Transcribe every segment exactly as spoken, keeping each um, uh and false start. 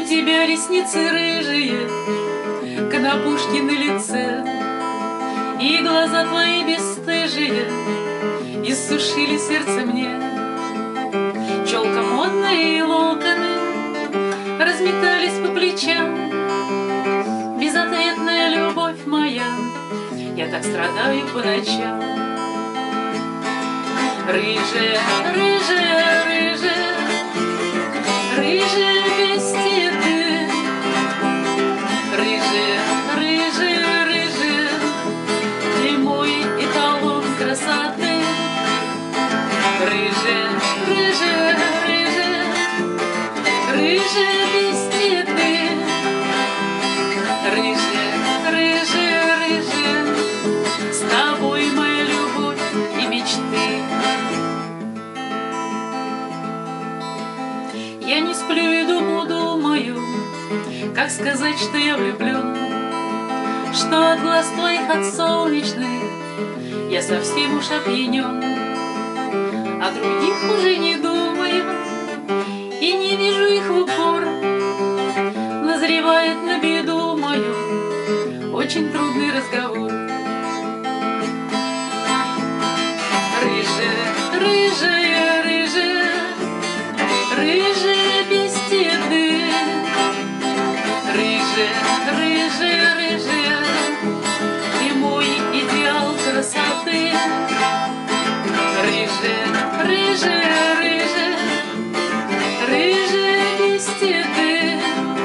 тебя ресницы рыжие, конопушки на лице, и глаза твои бесстыжие иссушили сердце мне. Челка модная и локоны разметались по плечам. Безответная любовь моя, я так страдаю по ночам. Рыжая, рыжая, рыжая, рыжая без стены, рыжая, рыжая, рыжая, ты мой эталон красоты. Рыжая, рыжая, рыжая, рыжая без стены, рыжая, рыжая, рыжая, с тобой моя любовь и мечты. Я не сплю и думу думаю, как сказать, что я влюблен, что от глаз твоих, от солнечных, я совсем уж опьянен. О других уже не думаю и не вижу их в упор. Назревает на беду мою очень трудный разговор. Рыжая, рыжая, рыжая, рыжая без стены, рыжая, рыжая, рыжая, ты мой идеал красоты. Рыжая, рыжая, рыжая, рыжая без стены,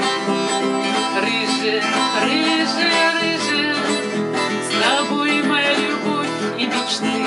рыжая, рыжая, рыжая, с тобой моя любовь и мечты.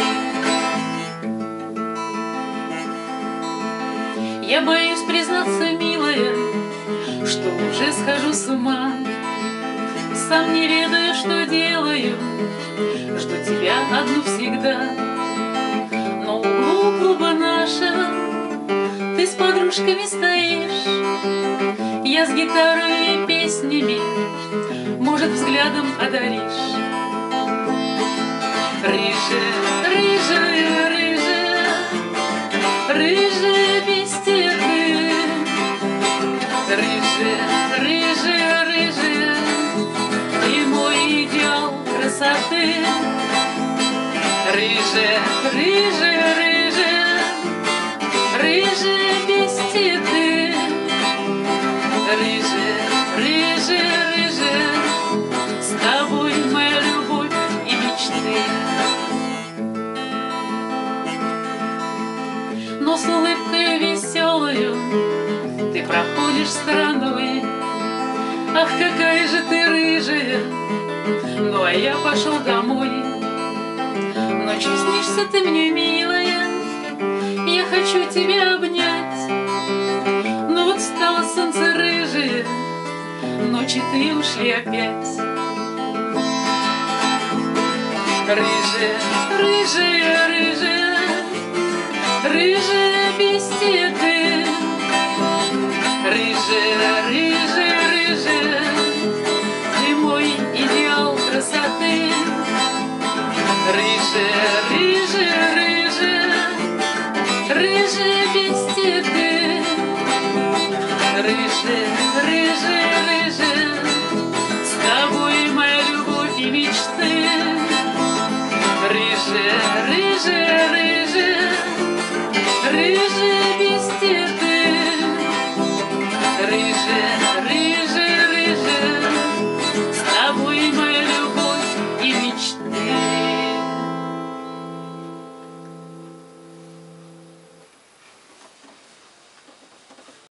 Я боюсь признаться, милая, что уже схожу с ума. Сам не ведаю, что делаю, жду тебя одну всегда. На углу клуба нашего ты с подружками стоишь, я с гитарой и песнями, может, взглядом одаришь. Рыжая, рыжая, рыжая, рыжая без стены, рыжая, рыжая, рыжая, ты мой идеал красоты. Рыжая, рыжая, рыжая, рыжая без стены, рыжая, рыжая, рыжая, с тобой моя любовь и мечты. Но с улыбкой веселою ты проходишь стороной. Ах, какая же ты рыжая, ну а я пошел домой. Ночью снишься ты мне, милая, я хочу тебя обнять. Но вот встало солнце рыжее, ночи ты ушли опять. Рыжая, рыжая, рыжая, рыжая без стены, рыжая, рыжая, рыжая, ты мой идеал красоты. Рыжая, рыжая, рыжая, рыжая без стены, рыжая, рыжая, рыжая, с тобой моя любовь и мечты. Рыжая, рыжая, рыжая.